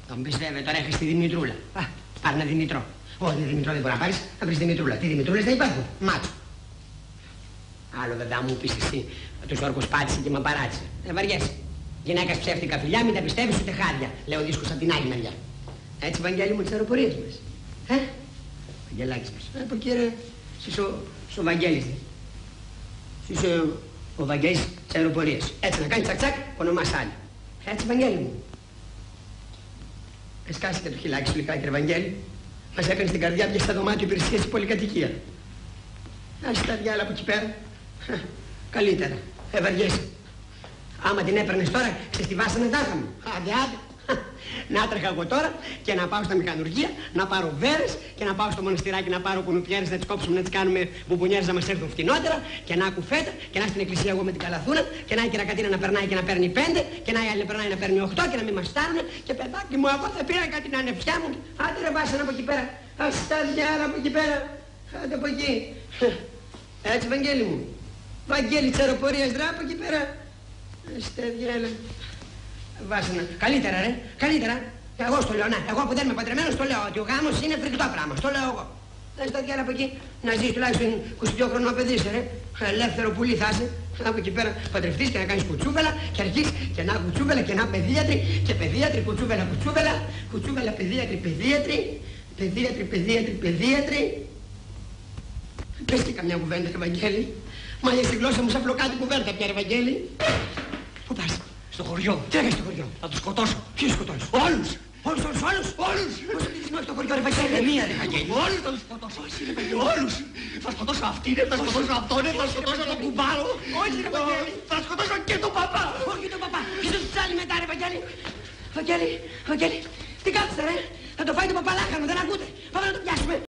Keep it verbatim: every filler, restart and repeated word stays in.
Τον πεις βέβαια, τώρα έχεις τη Δημητρούλα. Α, πάρε ένα Δημητρό. Όχι, Δημητρό δεν μπορεί να πάρεις, θα βρεις Δημητρούλα. Τι Δημητρούλες δεν υπάρχουν. Μάτσο. Άλλο βέβαια μου πεις εσύ, τους όρκους πάτησε και με παράτησε. Δεν βαριέσαι. Γυναίκας ψεύτικα φιλιά, μην τα πιστεύεις ούτε χάδια. Λέω δίσκος από την άλλη μεριά. Έτσι, Βαγγέλη μου, τις αεροπορίες μας. Ε, Βαγγελάκης μας. Ε, από εκεί ρε, είσαι ο, ο Βαγγέλης. Είσαι ο, ο Βαγγέλης της αεροπορίας. Έτσι να κάνει τσακ τσακ, ονομάς άλλη. Έτσι, Βαγγέλη μου. Εσκάσει και το χιλάκι σου λιγάκι, ρε Βαγγέλη. Μας έκανες την καρδιά πια στα δωμάτιο υπηρεσίας στην πολυκατοικία. Άσε τα διάλα από εκεί πέρα. Καλύτερα. Ε, βαριέσαι. Άμα την έπαιρνες τώρα, ξεστιβάσανε τα είχαμε. Άντε, άντε. Να τρέχα εγώ τώρα και να πάω στα μηχανουργία, να πάρω βέρες και να πάω στο μοναστηράκι να πάρω κουνουπιέρες να τις κόψουμε, να τις κάνουμε μπουμπουνιέρες να μας έρθουν φτηνότερα και να κουφέτα και να στην εκκλησία εγώ με την καλαθούνα και να η κυρακατίνα να περνάει και να παίρνει πέντε και να η άλλη να περνάει να παίρνει οχτώ και να μην μας στάρουνε και παιδάκι μου εγώ θα πήρα κάτι την ανεψιά μου. Άντε ρε βάσανα από εκεί πέρα. Ας τα διάρα από εκεί πέρα. Άντε από εκεί. Έτσι Βαγγέλη μου. Βαγγέλη της αεροπορίας δρά από εκεί πέρα. Στα διάλα. Βάσανα. Καλύτερα ρε, καλύτερα. Εγώ στο λέω, ναι. Εγώ που δεν είμαι παντρεμένος το λέω ότι ο γάμος είναι φρικτό πράγμα. Στο λέω εγώ. Δεν στα διάλα από εκεί να ζεις τουλάχιστον είκοσι δύο χρονών παιδί σε ρε. Ελεύθερο πουλί θα είσαι. Από εκεί πέρα παντρευτείς και να κάνεις κουτσούβελα και αρχίσεις και να κουτσούβελα και να παιδίατρη και παιδίατρη κουτσούβελα κουτσούβελα. Κουτσούβελα παιδίατρη παιδίατρη. Παιδίατρη παιδίατρη παιδίατρη. Πες και καμιά κουβέντα, Ευαγγέλη. Μα για στη γλώσσα μου σαν φλοκάτι κουβέρτα πια, Ευαγγέλη. Πού πας? Στο χωριό. Τι έκανες στο χωριό? Να τους σκοτώσω. Ποιους σκοτώσεις? Όλους. Όλους, όλους, όλους. Όλους. Πώς θα πεις όχι στο χωριό, ρε Βαγγέλη? Ε, μία ρε Βαγγέλη. Όλους θα τους σκοτώσω. Όλους. Θα σκοτώσω αυτήν, θα σκοτώσω αυτόν, θα σκοτώσω τον κουμπάρο. Όχι ρε Βαγγέλη. Θα σκοτώσω και τον παπά. Όχι τον παπά. Είσαι τους άλλοι μετά ρε Βαγγέλη. Βαγγέλη, Βαγγέλη. Τι κάθεστε ρε? Θα το φάει το παπαλάχανο, δεν ακούτε. Πάμε να το πιάσουμε.